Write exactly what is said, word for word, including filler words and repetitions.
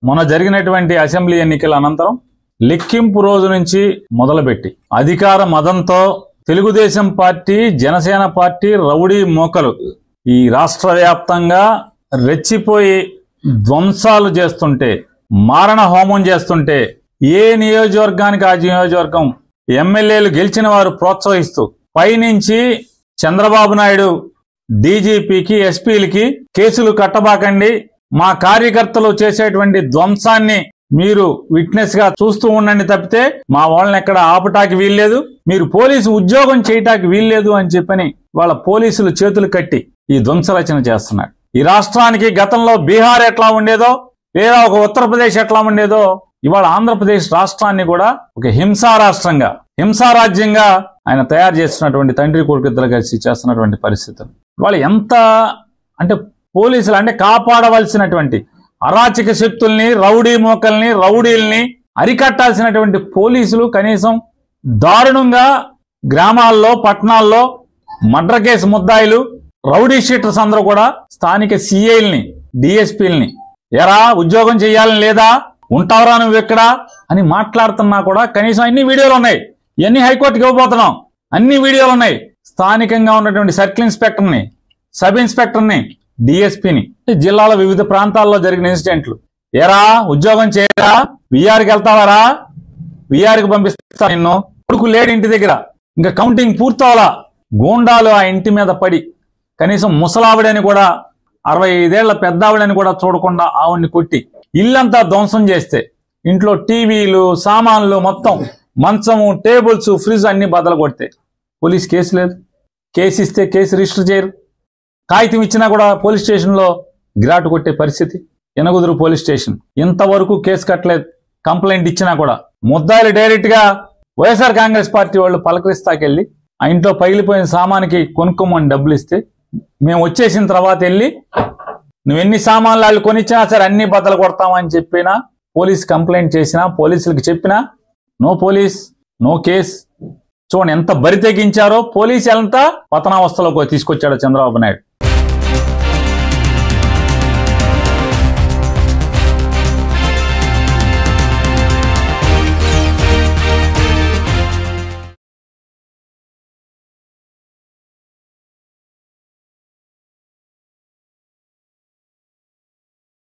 మొన్న జరిగినటువంటి అసెంబ్లీ ఎన్నికల అనంతరం లెక్కింపు రోజు నుంచి మొదలుపెట్టి అధికార మదంతో Telugudesam party, Janasena party rowdy మోకలు ఈ రాష్ట్ర వ్యాప్తంగా రెచ్చిపోయి ధ్వంసాలు చేస్తుంటే, మారణ హోమం చేస్తుంటే, ఏ నియోజకవర్గానికి ఆ నియోజకవర్గం ఎమ్మెల్యేలు గెలిచిన వారు ప్రోత్సహిస్తూ పైనుంచి చంద్రబాబు నాయుడు డీజీపీకి, ఎస్పీలకి కేసులు కట్టబాకండి, మా కార్యకర్తలు చేసేటువంటి ధ్వంసాన్ని మీరు విట్నెస్ గా చూస్తూ ఉండండి తప్పితే మా వాళ్ళని ఎక్కడ ఆపటానికి వీల్లేదు, మీరు పోలీసు ఉద్యోగం చేయటానికి వీల్లేదు అని చెప్పని వాళ్ళ పోలీసులు చేతులు కట్టి ఈ ధ్వంసరచన చేస్తున్నారు. ఈ రాష్ట్రానికి గతంలో బీహార్ ఎట్లా ఉండేదో, లేదా ఒక ఉత్తరప్రదేశ్ ఎట్లా ఉండేదో, ఇవాళ ఆంధ్రప్రదేశ్ రాష్ట్రాన్ని కూడా ఒక హింసా రాష్ట్రంగా, హింసా రాజ్యంగా ఆయన తయారు చేస్తున్నటువంటి తండ్రి కొడుకు ఇద్దరు కలిసి చేస్తున్నటువంటి పరిస్థితులు. వాళ్ళు ఎంత అంటే పోలీసులు అంటే కాపాడవలసినటువంటి అరాచక శక్తుల్ని, రౌడీ మోకల్ని, రౌడీల్ని అరికట్టాల్సినటువంటి పోలీసులు కనీసం దారుణంగా గ్రామాల్లో, పట్టణాల్లో మర్డర్ కేసు ముద్దాయిలు, రౌడీ షీటర్స్ అందరూ కూడా స్థానిక సిఐల్ని, డిఎస్పీల్ని ఎరా ఉద్యోగం చేయాలని లేదా, ఉంటావరా నువ్వు ఎక్కడ అని మాట్లాడుతున్నా కూడా కనీసం అన్ని వీడియోలు ఉన్నాయి. ఇవన్నీ హైకోర్టుకి ఇవ్వబోతున్నాం, అన్ని వీడియోలు ఉన్నాయి. స్థానికంగా ఉన్నటువంటి సర్కిల్ ఇన్స్పెక్టర్ని, సబ్ ఇన్స్పెక్టర్ని, డిఎస్పీని, జిల్లాలో వివిధ ప్రాంతాల్లో జరిగిన ఇన్సిడెంట్లు, ఎరా ఉద్యోగం చేయరా, విఆర్కి వెళ్తావారా, విఆర్కి పంపిస్తా నిన్ను, కొడుకు లేడు ఇంటి దగ్గర, ఇంకా కౌంటింగ్ పూర్తవలా, గూండాలు ఆ ఇంటి మీద పడి కనీసం ముసలావిడని కూడా, అరవై ఐదేళ్ల పెద్దావిడని కూడా చూడకుండా ఆవిడ్ని కొట్టి ఇల్లంతా ధ్వంసం చేస్తే, ఇంట్లో టీవీలు, సామాన్లు మొత్తం, మంచము, టేబుల్స్, ఫ్రిడ్జ్ అన్ని బద్దలు కొడితే పోలీస్ కేసు లేదు. కేసు ఇస్తే కేసు రిజిస్టర్ చేయరు. కాగితం ఇచ్చినా కూడా పోలీస్ స్టేషన్లో గిరాటు కొట్టే పరిస్థితి. ఎనగుదురు పోలీస్ స్టేషన్ ఇంతవరకు కేసు కట్టలేదు. కంప్లైంట్ ఇచ్చినా కూడా ముద్దాయిలు డైరెక్ట్ గా వైఎస్ఆర్ కాంగ్రెస్ పార్టీ వాళ్ళు పలకరిస్తాకెళ్ళి ఆ ఇంట్లో పగిలిపోయిన సామానికి కొనుక్కోమని డబ్బులు ఇస్తే, మేము వచ్చేసిన తర్వాత వెళ్ళి నువ్వెన్ని సామాన్లు వాళ్ళు కొనిచ్చినా సరే అన్ని బద్దలు కొడతామని చెప్పినా, పోలీస్ కంప్లైంట్ చేసినా, పోలీసులకు చెప్పినా నో పోలీస్, నో కేస్. చూడండి ఎంత బరి తెగించారో. పోలీసు ఎంత పతనావస్థలోకి తీసుకొచ్చాడో చంద్రబాబు నాయుడు.